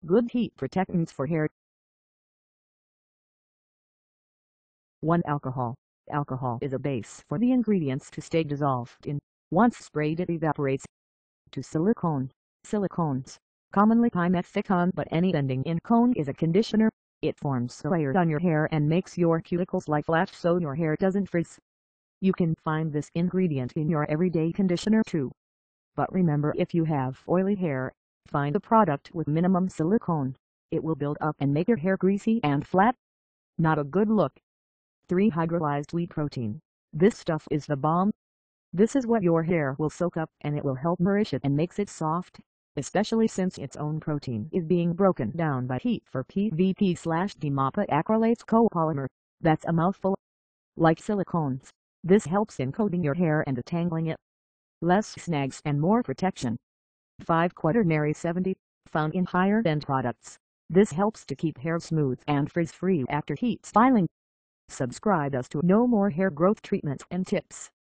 Good heat protectants for hair. 1. Alcohol. Alcohol is a base for the ingredients to stay dissolved in. Once sprayed it evaporates. 2. Silicone. Silicones, commonly dimethicone, but any ending in cone is a conditioner. It forms a layer on your hair and makes your cuticles lie flat so your hair doesn't frizz. You can find this ingredient in your everyday conditioner too. But remember, if you have oily hair, find a product with minimum silicone. It will build up and make your hair greasy and flat. Not a good look. 3. Hydrolyzed wheat protein. This stuff is the bomb. This is what your hair will soak up, and it will help nourish it and makes it soft, especially since its own protein is being broken down by heat for PVP/DMAPA acrylates copolymer. That's a mouthful. Like silicones, this helps in coating your hair and detangling it. Less snags and more protection. 5. Quaternary 70, found in higher-end products. This helps to keep hair smooth and frizz-free after heat styling. Subscribe us to know more hair growth treatments and tips.